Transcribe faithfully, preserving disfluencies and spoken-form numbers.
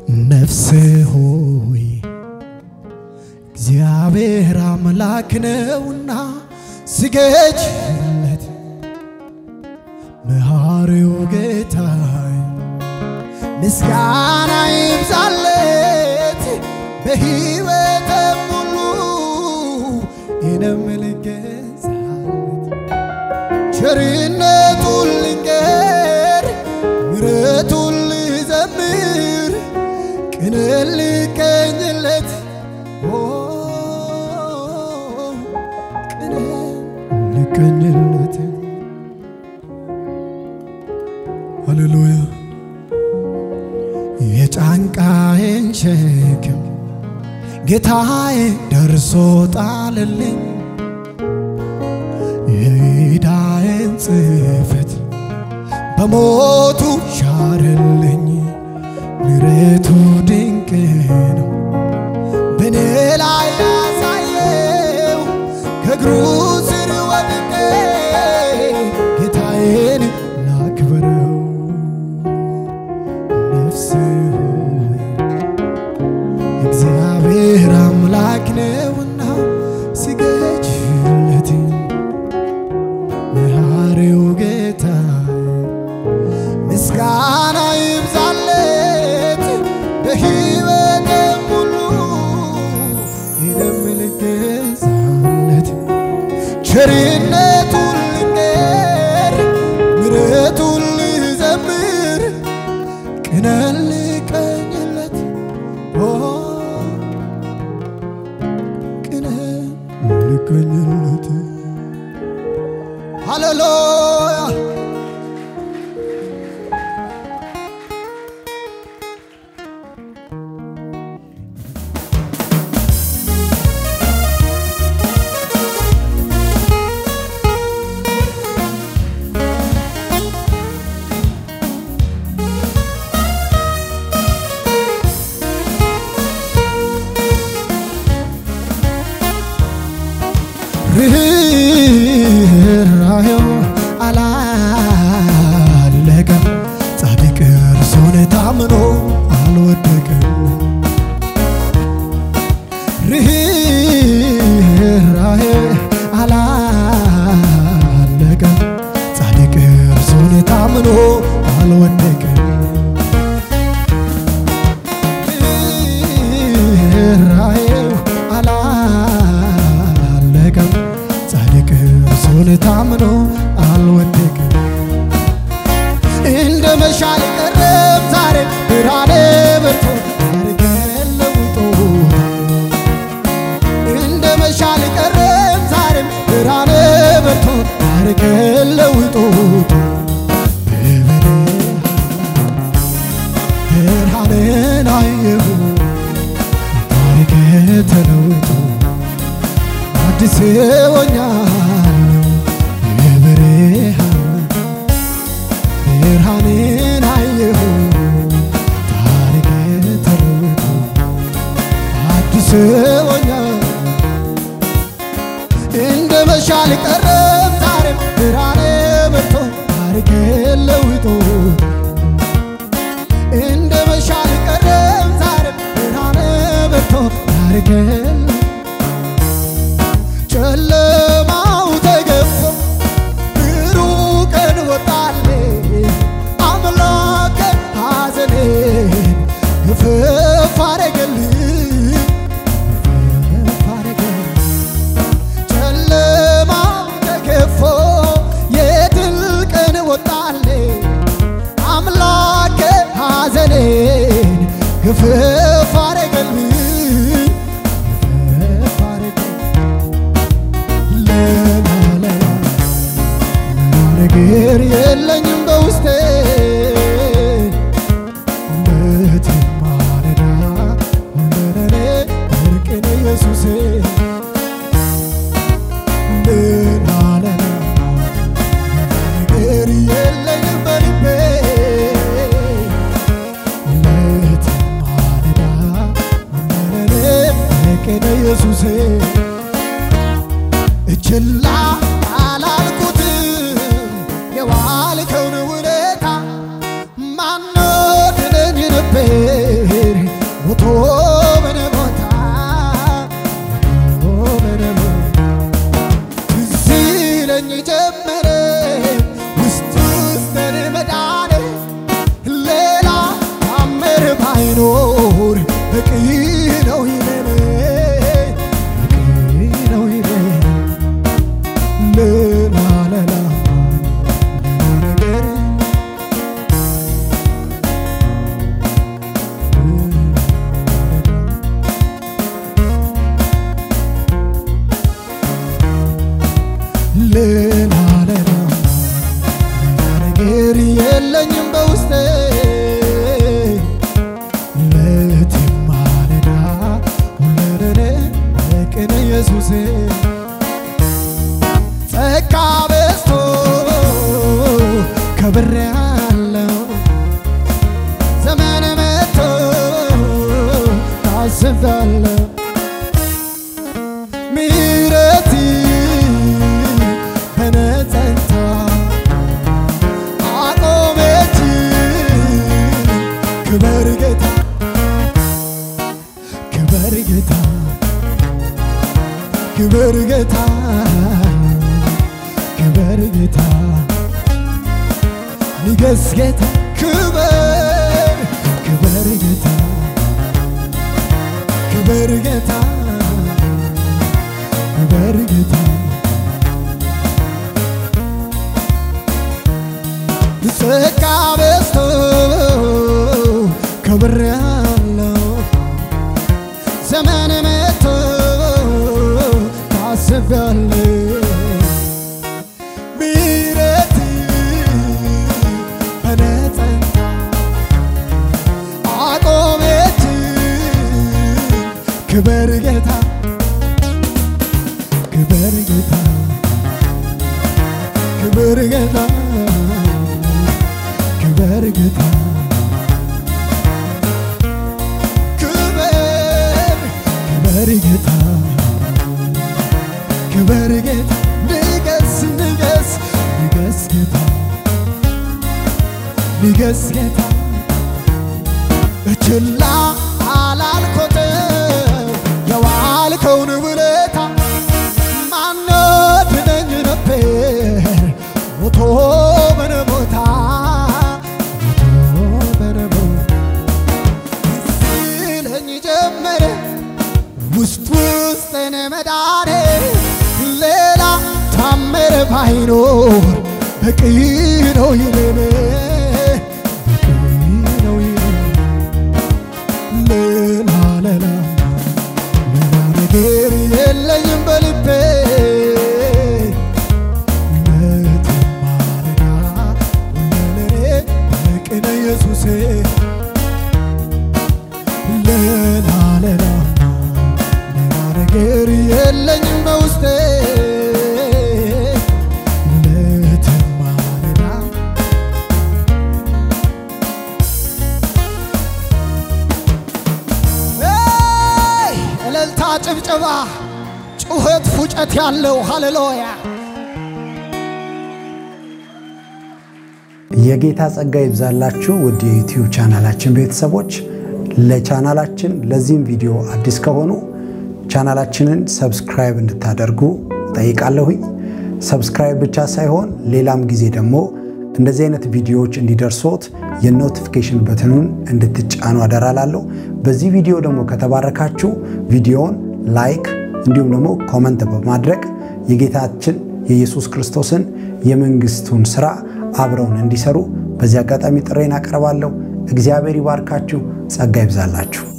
ነፍሴ ሆይ እግዚአብሔር አምላክ ነውና ስገጅለት መሐሪው ጌታዬ ምስጋና ይብዛለት በሕይወቴ ሙሉ ይነምልገዛለት ቸርነቱን ልንገር ምሕረቱን ልዘምር ቅኔ ልቀኝለት ቅኔ ልቀኝለት ሃሌሉያ የጫንቃዬን ሸክም ጌታዬ ደርሶ ጣለልኝ የዕዳዬን ጽሕፈት በሞቱ ሻረልኝ ምሕረቱ ድንቅ ነው በኔ ላይ ያሳየው ከእግሩ ስር ወድቄ ጌታዬን ላክብረው ነፍሴ ሆይ እግዚአብሔር አምላክ ነውና ስገጅለት መሐሪው ጌታ ምስጋና ይብዛለት በሕይወቴ ሙሉ ይነምልገዛለት ቸርነቱን ልንገር ምሕረቱን ልዘምር ቅኔ ልቀኝለት ቅኔ ልቀኝለት ሃሌሉያ ርኅራኄው አላለቀም ጻድቅ እርሱን ታምኖ አልወደቀም ርኅራኄው አላለቀም ጻድቅ እርሱን ታምኖ አልወደቀም ርኅራኄው አላለቀም ጻድቅ እርሱን ታምኖ አልወደቀም እንደ መሻል ቀረም ዛሬ ብርሃኔ በርቶ ታሪኬን ለውጦ እንደ መሻል ቀረም ዛሬ ብርሃኔ በርቶ ታሪኬን ለውጦ ብርሃንን አየሁ ታሪኬ ተለውጦ አዲስ ሆኛለሁ የብርሃን ብርሃንን አየሁ ታሪኬ ተለውጦ አዲስ ሆኛለሁ እንደ መሻል ቀረም ዛሬም ብርሃኔ በርቶ ታሪኬ ለውጦ እንደ መሻል ቀረም ዛሬም ብርሃኔ በርቶ ታሪኬ ጨለማው ተገፎ ብሩህ ቀን ወጣልኝ አምላኬ ሐዘኔን እፍፍ አረገልኝ እፍፍ አረገልኝ ጨለማው ተገፎ የድል ቀን ወጣልኝ አምላኬ ሐዘኔን እፍፍ አረገልኝ ነገር የለኝም በውስጤ ለትማረዳ ለኔ እርቅን ኢየሱሴ ለናለና ነገር የለኝም በልቤ ለትማረዳ ለኔ እርቅን ኢየሱሴ እችላ አላልኩትም የዋልከውን ውለታ ማነው ድነኝ ነበር በነቦታ በነቦታ ትዝ ይለኝ ጀመረ ውስጥ ውስጥን መዳኔ ሌላ ታምር ባይኖር በቂ ነው ይለኔ በቂ ነው ይለኔ ሌላ ሌላ ነገር ሌላ ሌላ ነገር የለኝም በውስጤ ለትማለዳ ወለደኔ ለቅኔ ኢየሱሴ ጸጋ በዝቶ ከብሬአለሁ ዘመን መጥቶ ታስቤአለሁ ምሕረት በነጸንታ አቆመች ክበር ጌታ ክበር ጌታ ክበር ጌታ ክበር ጌታ ንገስ ጌታ ክበር ክበር ጌታ ክበር ጌታ ክበር ጌታ ጸጋ በዝቶ ከብሬአለሁ ዘመን መጥቶ ታስቤአለሁ ምሕረት በነጸንታ አቆመች ክበር ጌታ ክበር ጌታ ክበር ጌታ ክበር ጌታ ክበር ክበር ጌታ ክበር ጌታ ንገስ ንገስ ንገስ ጌታ ንገስ ጌታ ችላ አላልኩትም የዋልከውን ውለታ ማነው ድነኝ ነበር ሞቶ በነቦታ ውስጥ ውስጥን መዳኔ ሌላ ታምር ባይኖር በቂ ነው ይለኔ በቂ ነው ይለኔ ሌላ ሌላ ሌላ ነገር የለኝም በልቤ ለትማለዳ ወለደኔ በቂ ነው ኢየሱሴ ሌላ ሌላ ነገር የለኝም በውስጤ ለትማለዳ እልልታ ጭብጨባ ጩኸት ፉጨት ያለው ሃሌሉያ የጌታ ጸጋ ይብዛላችሁ ውድ የዩቲዩብ ቻናላችን ቤተሰቦች ለቻናላችን ለዚህም ቪዲዮ አዲስ ከሆኑ ቻናላችንን ሰብስክራይብ እንድታደርጉ ጠይቃለሁኝ ሰብስክራይብ ብቻ ሳይሆን ሌላም ጊዜ ደግሞ እንደዚህ አይነት ቪዲዮዎች እንዲደርሶት የኖቲፊኬሽን በተኑን እንድትጫኑ አደራላለሁ በዚህ ቪዲዮ ደግሞ ከተባረካችሁ ቪዲዮውን ላይክ እንዲሁም ደግሞ ኮሜንት በማድረግ የጌታችን የኢየሱስ ክርስቶስን የመንግስቱን ሥራ አብረውን እንዲሰሩ በዚህ አጋጣሚ ጥሬን አቀርባለሁ እግዚአብሔር ይባርካችሁ ጸጋ ይብዛላችሁ